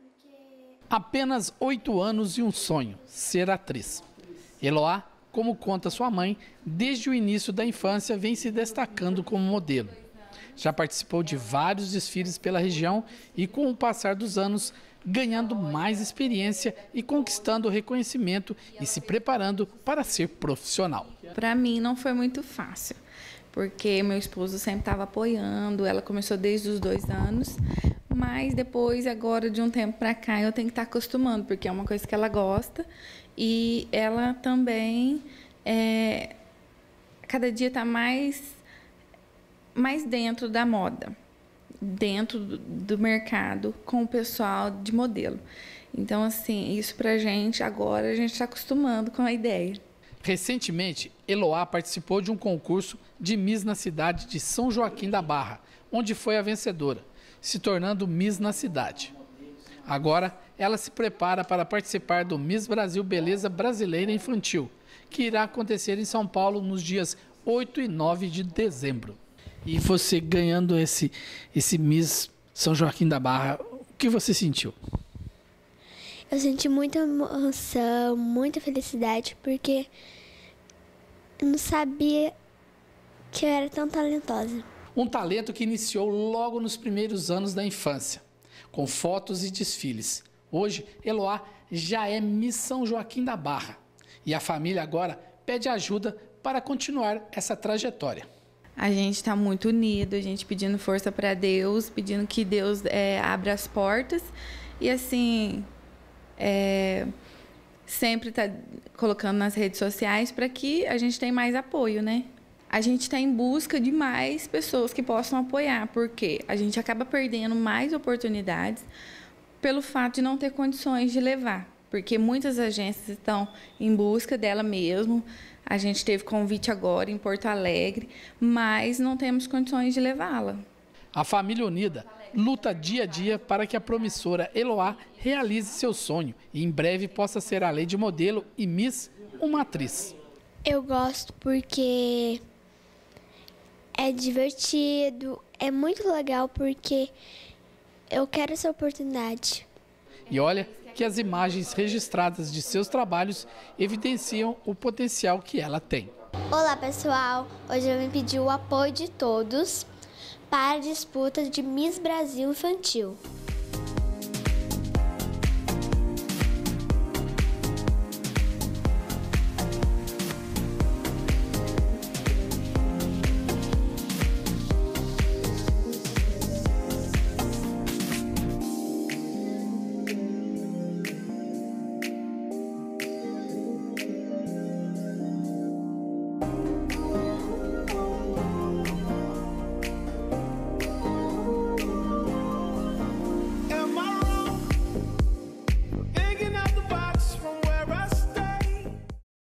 Apenas 8 anos e um sonho, ser atriz. Eloá, como conta sua mãe, desde o início da infância vem se destacando como modelo. Já participou de vários desfiles pela região e, com o passar dos anos, ganhando mais experiência e conquistando reconhecimento e se preparando para ser profissional. Para mim não foi muito fácil, porque meu esposo sempre estava apoiando, ela começou desde os 2 anos, mas depois, agora de um tempo para cá, eu tenho que estar acostumando, porque é uma coisa que ela gosta e ela também, cada dia está mais dentro da moda, dentro do mercado, com o pessoal de modelo. Então, assim, isso pra gente, agora a gente está acostumando com a ideia. Recentemente, Eloá participou de um concurso de Miss na cidade de São Joaquim da Barra, onde foi a vencedora, se tornando Miss na cidade. Agora, ela se prepara para participar do Miss Brasil Beleza Brasileira Infantil, que irá acontecer em São Paulo nos dias 8 e 9 de dezembro. E você ganhando esse Miss São Joaquim da Barra, o que você sentiu? Eu senti muita emoção, muita felicidade, porque eu não sabia que eu era tão talentosa. Um talento que iniciou logo nos primeiros anos da infância, com fotos e desfiles. Hoje, Eloá já é Miss São Joaquim da Barra. E a família agora pede ajuda para continuar essa trajetória. A gente está muito unido, a gente pedindo força para Deus, pedindo que Deus abra as portas e, assim, sempre está colocando nas redes sociais para que a gente tenha mais apoio, né? A gente está em busca de mais pessoas que possam apoiar, porque a gente acaba perdendo mais oportunidades pelo fato de não ter condições de levar, porque muitas agências estão em busca dela mesmo. A gente teve convite agora em Porto Alegre, mas não temos condições de levá-la. A família unida luta dia a dia para que a promissora Eloá realize seu sonho e em breve possa ser além de modelo e Miss, uma atriz. Eu gosto porque é divertido, é muito legal porque eu quero essa oportunidade. E olha que as imagens registradas de seus trabalhos evidenciam o potencial que ela tem. Olá, pessoal! Hoje eu vim pedir o apoio de todos para a disputa de Miss Brasil Infantil.